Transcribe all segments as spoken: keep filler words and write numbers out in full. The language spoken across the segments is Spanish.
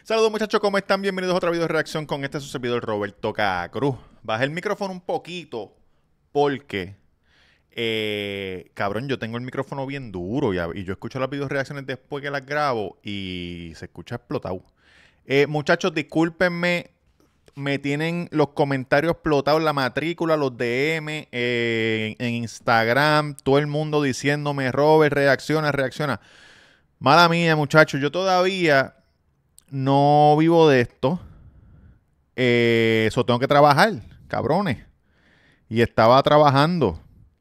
Saludos muchachos, ¿cómo están? Bienvenidos a otra video reacción con este su servidor Roberto Cacruz. Bajé el micrófono un poquito porque, eh, cabrón, yo tengo el micrófono bien duro y, y yo escucho las video reacciones después que las grabo y se escucha explotado. Eh, muchachos, discúlpenme, me tienen los comentarios explotados, la matrícula, los D M, eh, en Instagram, todo el mundo diciéndome, Robert, reacciona, reacciona. Mala mía, muchachos, yo todavía no vivo de esto. Eh, eso tengo que trabajar, cabrones. Y estaba trabajando.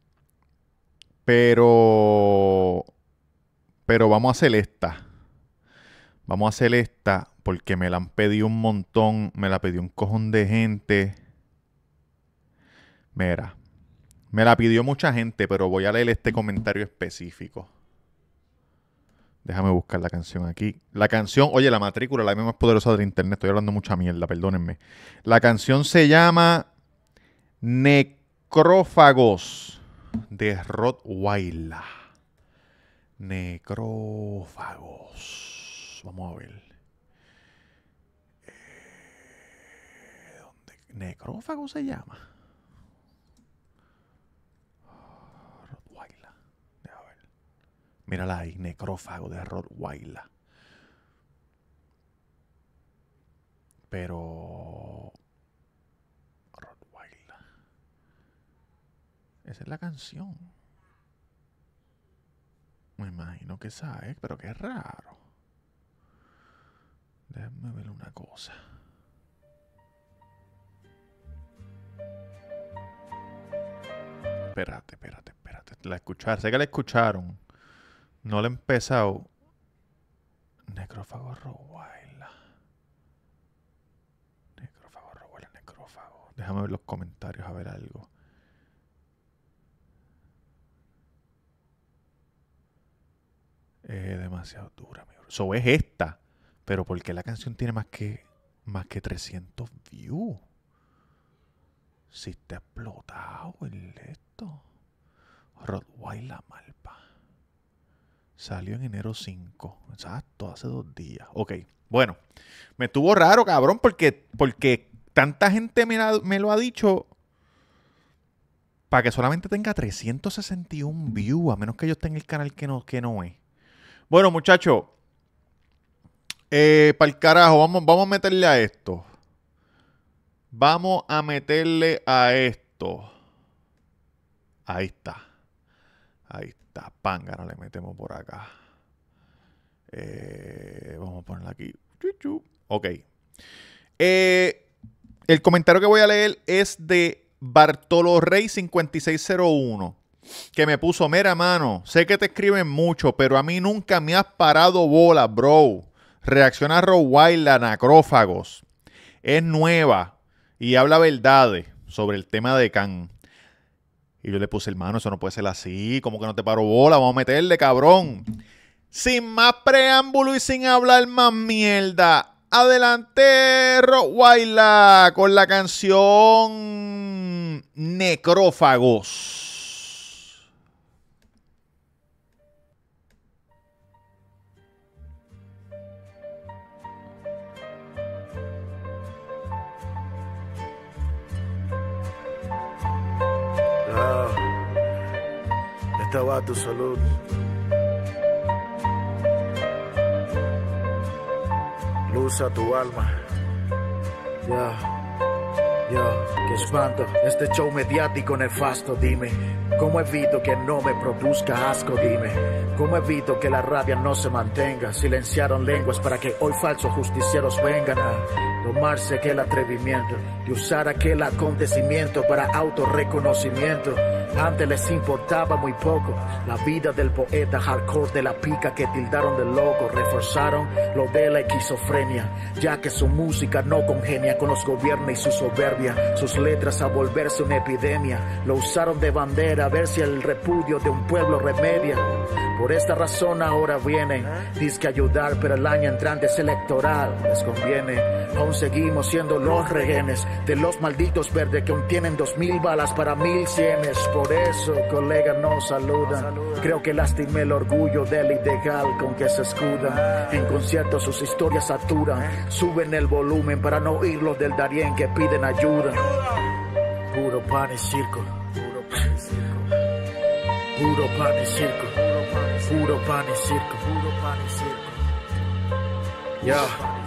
Pero... Pero vamos a hacer esta. Vamos a hacer esta porque me la han pedido un montón. Me la pidió un cojón de gente. Mira. Me la pidió mucha gente, pero voy a leer este comentario específico. Déjame buscar la canción aquí. La canción, oye, la matrícula, la más poderosa del internet. Estoy hablando mucha mierda, perdónenme. La canción se llama Necrófagos de Rottweiler. Necrófagos. Vamos a ver. Eh, ¿dónde? ¿Necrófagos se llama? Mírala ahí, Necrófago de Rottweiler. Pero... Rottweiler. Esa es la canción. Me imagino que esa es, pero qué raro. Déjame ver una cosa. Espérate, espérate, espérate. La escucharon, sé que la escucharon. No la he empezado. Necrófago Rottweiler. Necrófago Rottweiler, necrófago. Déjame ver los comentarios a ver algo. Eh, demasiado dura, mi bro. So es esta. Pero ¿por qué la canción tiene más que más que trescientos views? Si está explotado el esto. Rottweiler Malpa. Salió en enero cinco. Exacto, hace dos días. Ok, bueno. Me estuvo raro, cabrón, porque, porque tanta gente me, la, me lo ha dicho para que solamente tenga trescientos sesenta y uno views, a menos que yo esté en el canal que no, que no es. Bueno, muchachos. Eh, para el carajo, vamos, vamos a meterle a esto. Vamos a meterle a esto. Ahí está. Ahí está. Pángara le metemos por acá. Eh, vamos a ponerla aquí. Ok. Eh, el comentario que voy a leer es de Bartolo Rey cincuenta y seis cero uno. Que me puso, mira, mano, sé que te escriben mucho, pero a mí nunca me has parado bola, bro. Reacciona a Rottweiler, Necrófagos. Es nueva y habla verdades sobre el tema de Can. Y yo le puse, hermano, eso no puede ser así. ¿Cómo que no te paro bola? Vamos a meterle, cabrón. Sin más preámbulo y sin hablar más mierda. Adelante, Rottweiler, con la canción Necrófagos. Esta va a tu salud. Luz a tu alma. Ya, ya, qué espanto. Este show mediático nefasto, dime. ¿Cómo evito que no me produzca asco? Dime. ¿Cómo evito que la rabia no se mantenga? Silenciaron lenguas para que hoy falsos justicieros vengan a tomarse aquel atrevimiento de usar aquel acontecimiento para autorreconocimiento. Antes les importaba muy poco la vida del poeta hardcore de la pica que tildaron de loco. Reforzaron lo de la esquizofrenia, ya que su música no congenia con los gobiernos y su soberbia. Sus letras a volverse una epidemia lo usaron de bandera a ver si el repudio de un pueblo remedia. Por Por esta razón ahora vienen, dizque ayudar, pero el año entrante es electoral, les conviene. Aún seguimos siendo los rehenes de los malditos verdes que aún tienen dos mil balas para mil cienes. Por eso, colegas, nos saludan. Creo que lastimé el orgullo del ideal con que se escudan. En conciertos sus historias saturan. Suben el volumen para no oír los del Darién que piden ayuda. Puro pan y circo. Puro pan y circo. Puro pan y circo. Puro pan y circo. Puro pan y circo. Ya.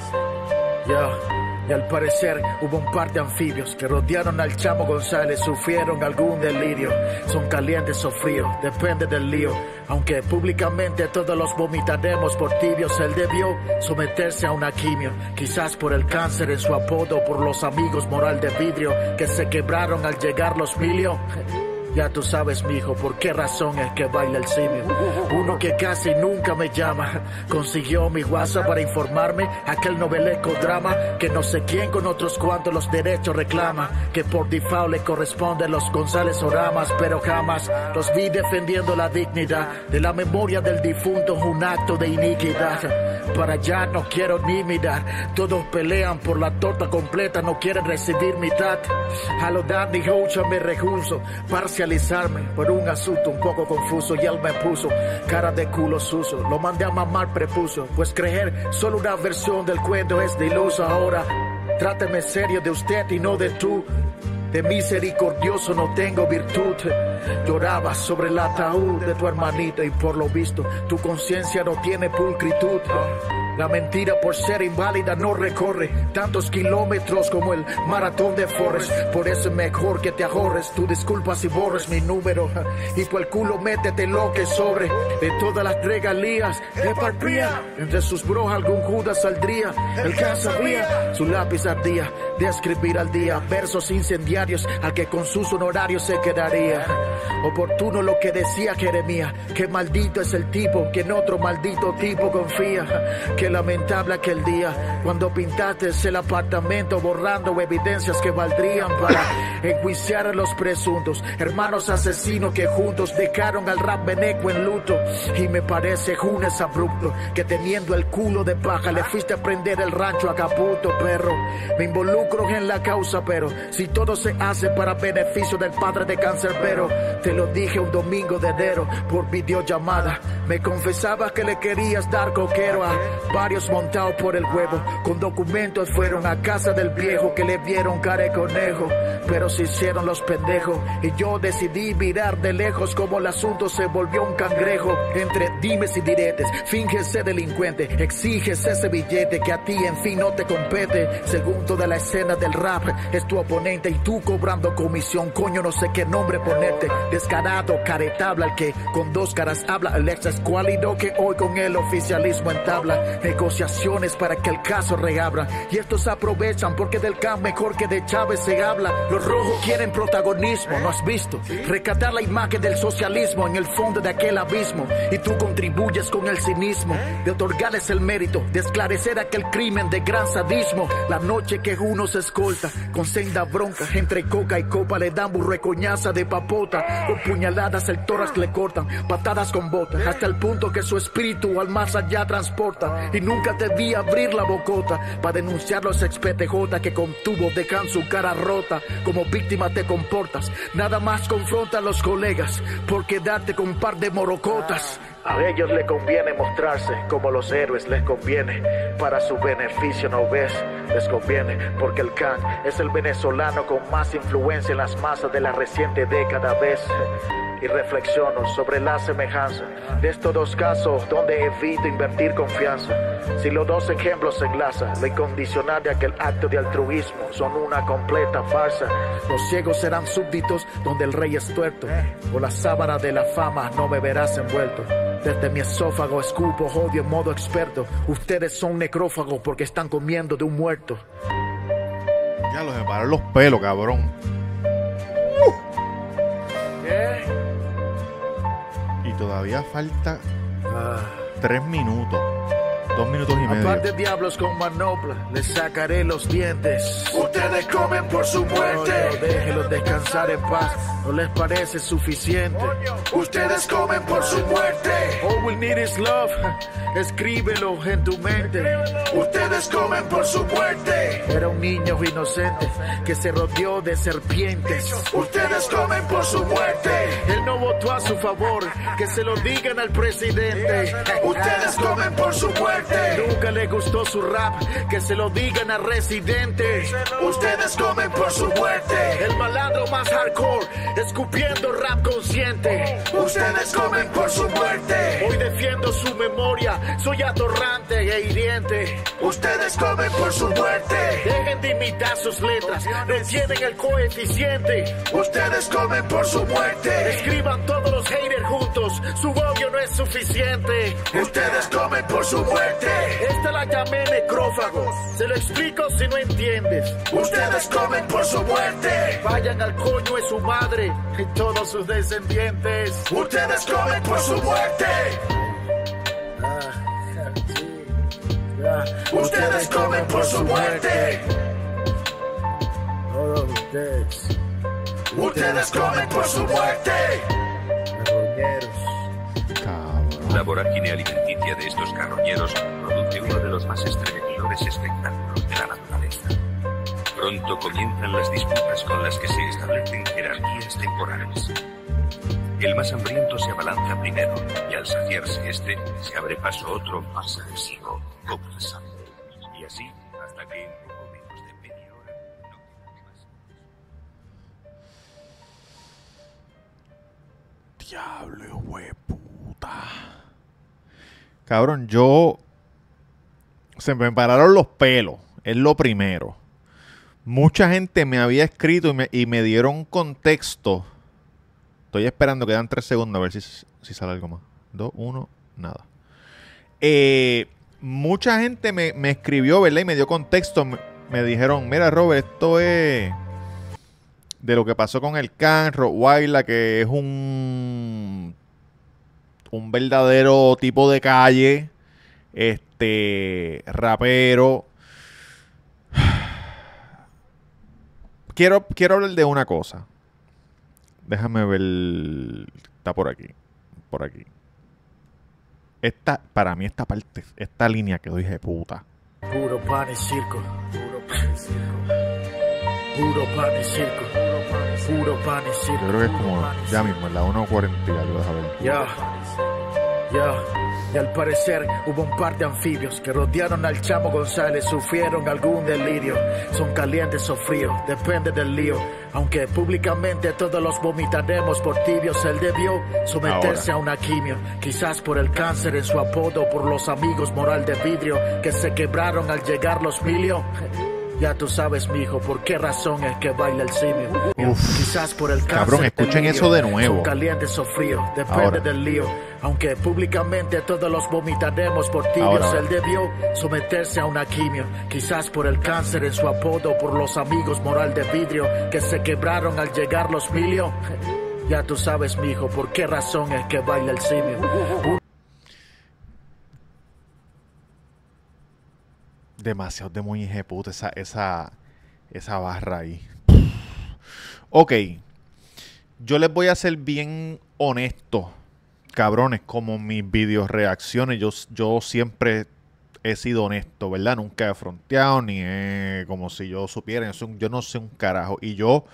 Ya. Y al parecer hubo un par de anfibios que rodearon al chamo González, sufrieron algún delirio. Son calientes o fríos, depende del lío. Aunque públicamente todos los vomitaremos por tibios, él debió someterse a una quimio. Quizás por el cáncer en su apodo, por los amigos moral de vidrio que se quebraron al llegar los milios. Ya tú sabes, mijo, por qué razón es que baila el simio. Uno que casi nunca me llama, consiguió mi WhatsApp para informarme aquel novelesco drama que no sé quién con otros cuantos los derechos reclama, que por default le corresponden los González Oramas, pero jamás los vi defendiendo la dignidad de la memoria del difunto, un acto de iniquidad. Para allá no quiero ni mirar, todos pelean por la torta completa, no quieren recibir mitad. A lo Danny Hocha me rehúso, parcializarme por un asunto un poco confuso, y él me puso cara de culo sucio, lo mandé a mamar prepuso, pues creer solo una versión del cuento es de iluso. Ahora tráteme serio de usted y no de tú. De misericordioso no tengo virtud. Llorabas sobre el ataúd de tu hermanita y por lo visto tu conciencia no tiene pulcritud. La mentira por ser inválida no recorre tantos kilómetros como el maratón de Forrest. Por eso es mejor que te ahorres tu disculpa si borres mi número. Y por el culo métete lo que sobre de todas las regalías de Parpía. Entre sus bros algún Judas saldría. El que sabía su lápiz ardía de escribir al día versos incendiarios al que con sus honorarios se quedaría. Oportuno lo que decía Jeremías, que maldito es el tipo que en otro maldito tipo confía. Qué lamentable aquel día cuando pintaste el apartamento borrando evidencias que valdrían para enjuiciar a los presuntos hermanos asesinos que juntos dejaron al rap veneco en luto. Y me parece junes abrupto que teniendo el culo de paja le fuiste a prender el rancho a Caputo, perro. Me involucro en la causa, pero si todo se hace para beneficio del padre de Cancerbero. Te lo dije un domingo de enero por videollamada. Me confesabas que le querías dar coquero a varios montados por el huevo. Con documentos fueron a casa del viejo que le vieron cara de conejo. Pero se hicieron los pendejos y yo decidí mirar de lejos como el asunto se volvió un cangrejo. Entre dimes y diretes, fíngese delincuente, exiges ese billete que a ti en fin no te compete. Según toda la escena del rap es tu oponente y tú cobrando comisión, coño no sé qué nombre ponerte. Descarado, caretabla, el que con dos caras habla, el ex escuálido que hoy con el oficialismo entabla negociaciones para que el caso reabra. Y estos aprovechan porque del C A M mejor que de Chávez se habla. Los rojos quieren protagonismo, ¿no has visto? Rescatar la imagen del socialismo en el fondo de aquel abismo. Y tú contribuyes con el cinismo de otorgarles el mérito de esclarecer aquel crimen de gran sadismo. La noche que uno se escolta con senda bronca, entre coca y copa le dan burrecoñaza de papota. Con puñaladas el tórax le cortan, patadas con botas, hasta el punto que su espíritu al más allá transporta. Y nunca te vi abrir la bocota para denunciar los ex P T J que con tubo dejan su cara rota. Como víctima te comportas, nada más confronta a los colegas por quedarte con un par de morocotas. A ellos les conviene mostrarse como los héroes les conviene. Para su beneficio no ves, les conviene. Porque el C A N es el venezolano con más influencia en las masas de la reciente década. ¿Ves? Y reflexiono sobre la semejanza de estos dos casos donde evito invertir confianza. Si los dos ejemplos se enlazan, lo incondicional de aquel acto de altruismo son una completa farsa. Los ciegos serán súbditos donde el rey es tuerto. Por la sábana de la fama no me verás envuelto. Desde mi esófago escupo odio en modo experto. Ustedes son necrófagos porque están comiendo de un muerto. Ya los me pararon los pelos, cabrón. Uh. ¿Qué? Y todavía falta Ah. tres minutos Dos minutos y medio. Aparte diablos con manopla, les sacaré los dientes. Ustedes comen por su muerte. No, no, déjenlos descansar en paz. ¿No les parece suficiente? Ustedes comen por su muerte. All we need is love. Escríbelo en tu mente. Ustedes comen por su muerte. Era un niño inocente que se rodeó de serpientes. Ustedes comen por su muerte. Él no votó a su favor. Que se lo digan al presidente. Ustedes comen por su muerte. Nunca le gustó su rap. Que se lo digan al residente. Ustedes comen por su muerte. El malandro más hardcore, escupiendo rap consciente. Ustedes comen por su muerte. Hoy defiendo su memoria. Soy atorrante e hiriente. Ustedes comen por su muerte. Dejen de imitar sus letras. No tienen el coeficiente. Ustedes comen por su muerte. Escriban todos los haters juntos. Su odio no es suficiente. Ustedes comen por su muerte. Esta la llamé necrófago. Se lo explico si no entiendes. Ustedes comen por su muerte. Vayan al coño de su madre y todos sus descendientes. Ustedes comen por su muerte. Ustedes comen por su muerte. Todos ustedes. Ustedes comen por su muerte. La vorágine alimenticia de estos carroñeros produce uno de los más estremecedores espectáculos de la naturaleza. Pronto comienzan las disputas con las que se establecen jerarquías temporales. El más hambriento se abalanza primero, y al saciarse este, se abre paso otro más agresivo, con más hambre. Y así, hasta que en poco menos de media hora no quedan más. Diablo, hueputa. Cabrón, yo... Se me pararon los pelos. Es lo primero. Mucha gente me había escrito y me, y me dieron contexto. Estoy esperando, quedan tres segundos a ver si, si sale algo más. Dos, uno, nada. Eh, mucha gente me, me escribió, ¿verdad? Y me dio contexto. Me, me dijeron, mira, Robert, esto es de lo que pasó con el Can, Rottweiler, que es un, un verdadero tipo de calle, este, rapero. Quiero, quiero hablar de una cosa. Déjame ver. Está por aquí. Por aquí. Esta, para mí, esta parte, esta línea quedó hija de puta. Puro pan y circo. Puro pan y circo. Puro pan y circo. Puro pan y circo. Yo creo que es como ya mismo, en la uno cuarenta y algo, déjame ver. Ya. Ya. Y al parecer hubo un par de anfibios que rodearon al chamo González, sufrieron algún delirio. Son calientes o fríos, depende del lío. Aunque públicamente todos los vomitaremos por tibios, él debió someterse Ahora. a una quimio. Quizás por el cáncer en su apodo, por los amigos moral de vidrio que se quebraron al llegar los milios. Ya tú sabes, mijo, por qué razón es que baila el simio. Uf, Quizás por el cáncer. Cabrón, escuchen eso de nuevo. Son calientes o fríos, depende Ahora. del lío. Aunque públicamente todos los vomitaremos por tibios, Ahora. él debió someterse a una quimio. Quizás por el cáncer en su apodo, por los amigos moral de vidrio que se quebraron al llegar los milios. Ya tú sabes, mijo, por qué razón es que baila el simio. Demasiado de muy hija de puta esa, esa, esa barra ahí. Ok. Yo les voy a ser bien honesto, cabrones, como mis videos reacciones. Yo, yo siempre he sido honesto, ¿verdad? Nunca he fronteado, ni he, como si yo supiera. Yo, yo no sé un carajo. Y yo,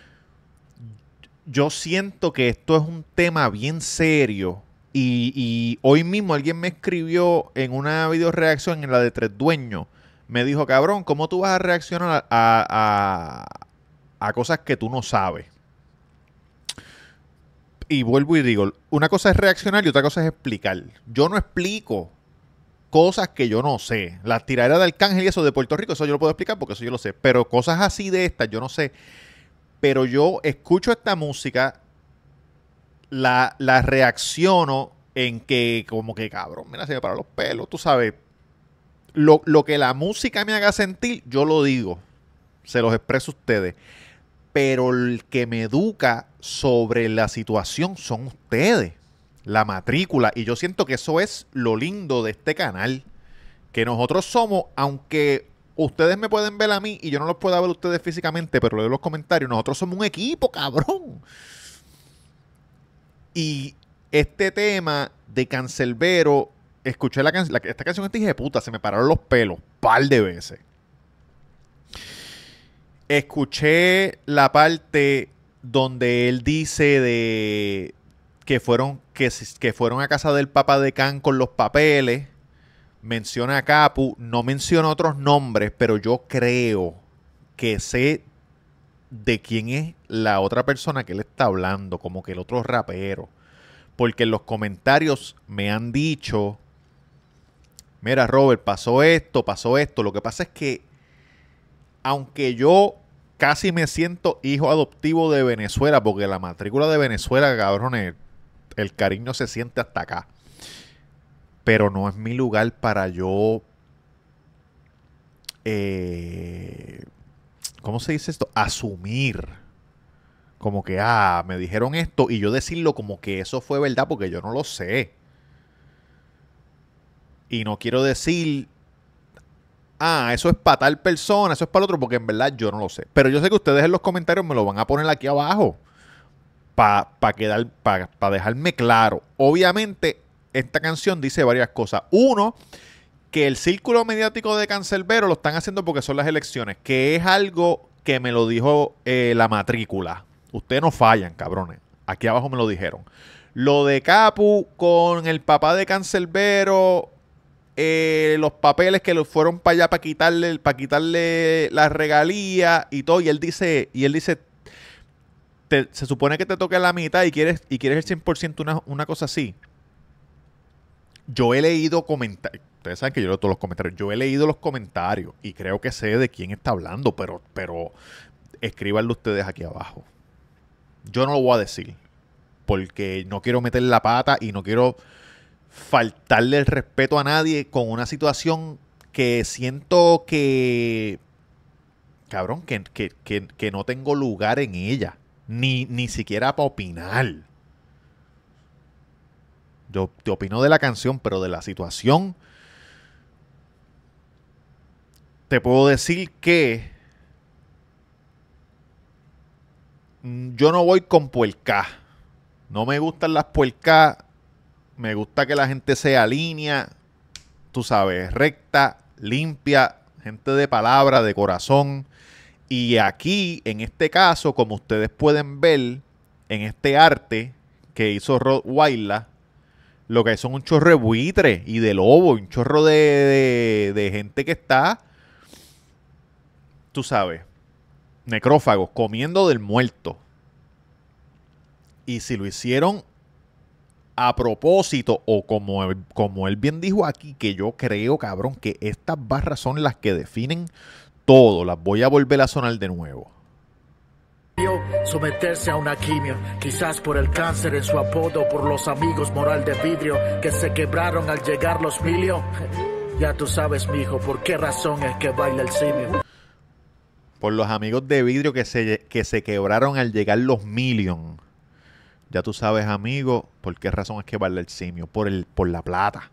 yo siento que esto es un tema bien serio. Y, y hoy mismo alguien me escribió en una video reacción en la de Tres Dueños. Me dijo, cabrón, ¿cómo tú vas a reaccionar a, a, a cosas que tú no sabes? Y vuelvo y digo, una cosa es reaccionar y otra cosa es explicar. Yo no explico cosas que yo no sé. La tiradera de Arcángel y eso de Puerto Rico, eso yo lo puedo explicar porque eso yo lo sé. Pero cosas así de estas, yo no sé. Pero yo escucho esta música, la, la reacciono en que como que, cabrón, mira, se me paran los pelos, tú sabes. Lo, lo que la música me haga sentir, yo lo digo. Se los expreso a ustedes. Pero el que me educa sobre la situación son ustedes. La matrícula. Y yo siento que eso es lo lindo de este canal. que nosotros somos, aunque ustedes me pueden ver a mí y yo no los puedo ver a ustedes físicamente, pero leo los comentarios, nosotros somos un equipo, cabrón. Y este tema de Cancerbero, escuché la canción, esta canción esta hija de puta, se me pararon los pelos, par de veces. Escuché la parte donde él dice de que fueron, que, que fueron a casa del papá de Can con los papeles. Menciona a Capu, no menciona otros nombres, pero yo creo que sé de quién es la otra persona que él está hablando, como que el otro rapero. Porque en los comentarios me han dicho, mira Robert, pasó esto, pasó esto. Lo que pasa es que, aunque yo casi me siento hijo adoptivo de Venezuela, porque la matrícula de Venezuela, cabrones, el cariño se siente hasta acá. Pero no es mi lugar para yo, eh, ¿cómo se dice esto? Asumir. Como que, ah, me dijeron esto y yo decirlo como que eso fue verdad porque yo no lo sé. Y no quiero decir, ah, eso es para tal persona, eso es para otro, porque en verdad yo no lo sé. Pero yo sé que ustedes en los comentarios me lo van a poner aquí abajo para pa quedar, para pa dejarme claro. Obviamente, esta canción dice varias cosas. Uno, que el círculo mediático de Cancerbero lo están haciendo porque son las elecciones, que es algo que me lo dijo eh, la matrícula. Ustedes no fallan, cabrones. Aquí abajo me lo dijeron. Lo de Capu con el papá de Cancerbero, eh, los papeles que lo fueron para allá para quitarle, para quitarle la regalía y todo. Y él dice, y él dice, te, se supone que te toque la mitad y quieres, y quieres el cien por ciento, una, una cosa así. Yo he leído comentarios, ustedes saben que yo leo todos los comentarios, yo he leído los comentarios y creo que sé de quién está hablando, pero, pero escríbanlo ustedes aquí abajo. Yo no lo voy a decir, porque no quiero meter la pata y no quiero faltarle el respeto a nadie con una situación que siento que, cabrón, que, que, que, que no tengo lugar en ella, ni, ni siquiera para opinar. Yo te opino de la canción, pero de la situación te puedo decir que yo no voy con puercas. No me gustan las puercas. Me gusta que la gente sea línea, tú sabes, recta, limpia, gente de palabra, de corazón. Y aquí, en este caso, como ustedes pueden ver, en este arte que hizo Rottweiler, lo que hay son un chorro de buitre y de lobo, un chorro de, de, de gente que está, tú sabes, necrófagos, comiendo del muerto. Y si lo hicieron a propósito, o como, como él bien dijo aquí, que yo creo, cabrón, que estas barras son las que definen todo. Las voy a volver a sonar de nuevo. Someterse a una quimio, quizás por el cáncer en su apodo, por los amigos moral de vidrio que se quebraron al llegar los milios. Ya tú sabes, mijo, por qué razón es que baila el simio. Por los amigos de vidrio que se, que se quebraron al llegar los million. Ya tú sabes, amigo, por qué razón es que baila el simio. Por, el, por la plata.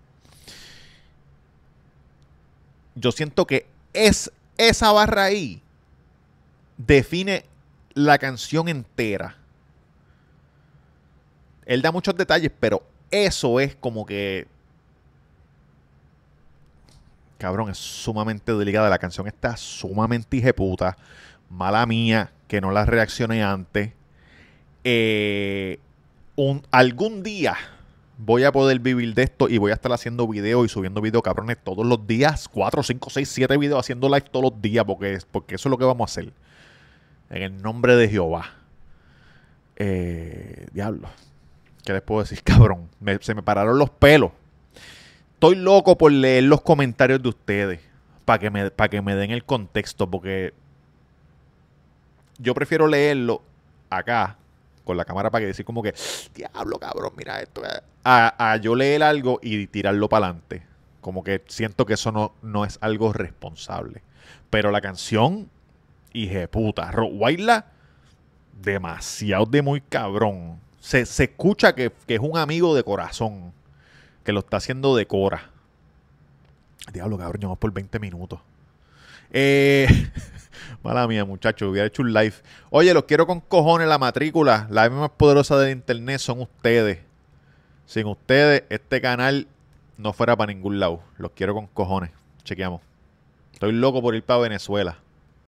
Yo siento que es esa barra ahí define la canción entera. Él da muchos detalles, pero eso es como que, cabrón, es sumamente delicada. La canción está sumamente hijeputa. Mala mía que no la reaccioné antes. Eh, un, algún día voy a poder vivir de esto y voy a estar haciendo videos y subiendo videos, cabrones, todos los días. cuatro, cinco, seis, siete videos haciendo live todos los días, porque, porque eso es lo que vamos a hacer. En el nombre de Jehová. Eh, diablo. ¿Qué les puedo decir, cabrón? Me, se me pararon los pelos. Estoy loco por leer los comentarios de ustedes. Para que, me, para que me den el contexto. Porque yo prefiero leerlo acá. Con la cámara para que decir como que, diablo, cabrón, mira esto. A, a yo leer algo y tirarlo para adelante. Como que siento que eso no, no es algo responsable. Pero la canción... hijeputa. Rottweiler, demasiado de muy cabrón. Se, se escucha que, que es un amigo de corazón. Que lo está haciendo de cora. Diablo, cabrón, llevamos por veinte minutos. Eh, mala mía, muchachos, hubiera hecho un live. Oye, los quiero con cojones la matrícula. La arma más poderosa del internet son ustedes. Sin ustedes, este canal no fuera para ningún lado. Los quiero con cojones. Chequeamos. Estoy loco por ir para Venezuela.